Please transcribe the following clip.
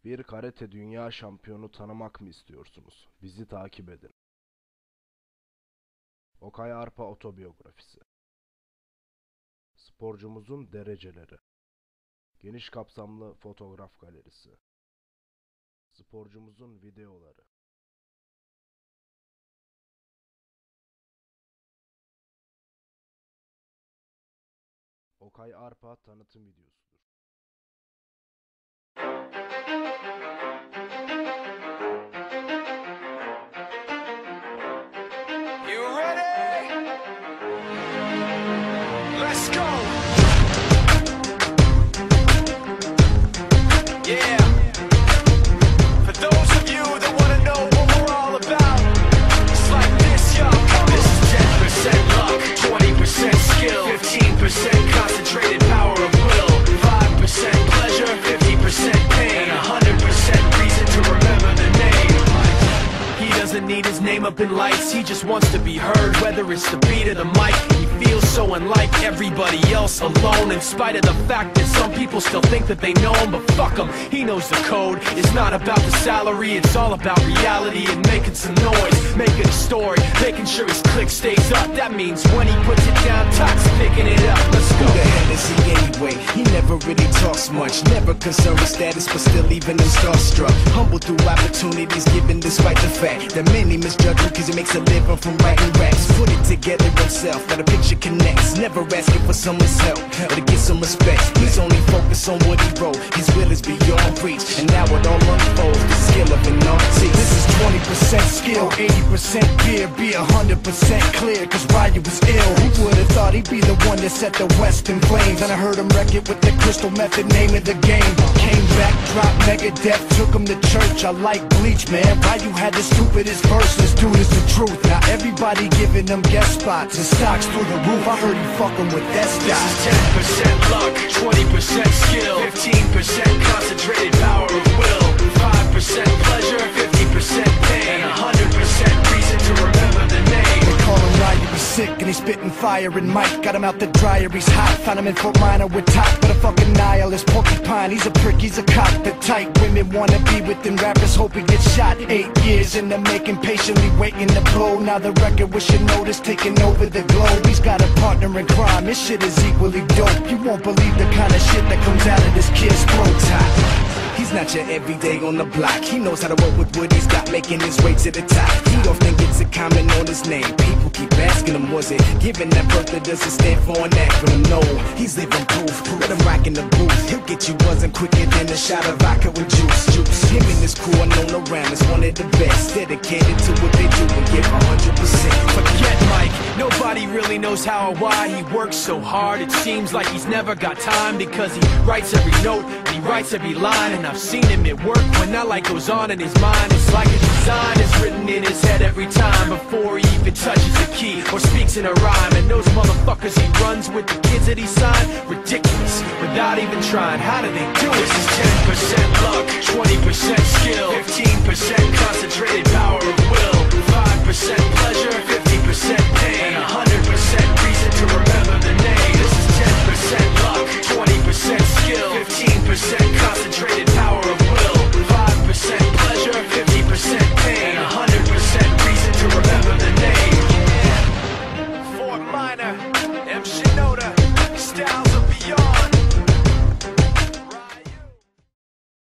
Bir karate dünya şampiyonu tanımak mı istiyorsunuz? Bizi takip edin. Okay Arpa otobiyografisi. Sporcumuzun dereceleri. Geniş kapsamlı fotoğraf galerisi. Sporcumuzun videoları. Okay Arpa tanıtım videosudur. You ready? Let's go. Yeah. For those of you that want to know what we're all about, it's like this, yo. This is 10% luck, 20% skill, 15% concentrated power of will, 5% pleasure, 50% pain, and 100% reason to remember the name. He doesn't need his name up in lights, he just wants to be heard, whether it's the beat of the mic. He feels so unlike everybody else, alone, in spite of the fact that some people still think that they know him, but fuck him, he knows the code. It's not about the salary, it's all about reality and making some noise, making a story, making sure his click stays up. That means when he puts it down, Tox picking it up. Let's go. Who the hell is he anyway? He never really talks much, never concerned with status, but still even him starstruck. Humble through opportunities given despite the fact that many misjudge him cause he makes a living from writing raps. Put it together himself, got a picture connects, never asking for someone's help or to get some respect. He's only focused on what he wrote, his will is beyond reach, and now it all unfolds, the skill of an artist. This is 20% skill, 80% fear, be 100% clear, cause Ryu was ill. Who would've thought he'd be the one that set the West in flames? And I heard him wreck it with the crystal method, name of the game. Came back, dropped Megadeth, took him to church, I like Bleach, man. Ryu had the stupidest verse, this dude is the truth. Now everybody giving them guest spots, and stocks through the roof, I heard he fucking with that This stock. is 10% luck, 20% skill, 15% concentrated power of will, 5% pleasure, 50% pain, and 100% reason to remember the name. They call him Ryu, he's sick and he's spitting fire and Mike got him out the dryer, he's hot. Found him in Fort Minor with top, but a fucking nihilist porcupine. He's a prick, he's a cop, the type women wanna be with him. Rappers hope he gets shot. 8 years in the making, patiently waiting to blow. Now the record with your notice taking over the globe. He's got a partner in crime, this shit is equally dope. You won't believe the kind of shit that comes out of this kid's throat. He's not your everyday on the block. He knows how to work with what he's got, making his way to the top. He don't think it's a comment on his name. People keep asking him, was it given that birth that doesn't stand for an acronym? No, he's living proof. Let him rock in the booth. He'll get you buzzing quicker than a shot of vodka with juice. Him and his crew are known around as one of the best, dedicated to what they do and give 100%. Forget Mike, nobody really knows how or why he works so hard. It seems like he's never got time because he writes every note and he writes every line. And I've seen him at work when that light goes on in his mind. It's like a design is written in his head every time before he even touches a key or speaks in a rhyme. And those motherfuckers he runs with, the kids that he signed, ridiculous, without even trying. How do they do it? This is 10% luck, 20% skill, 15% concentrated power of will, 5% pleasure, 50% pain, and 100%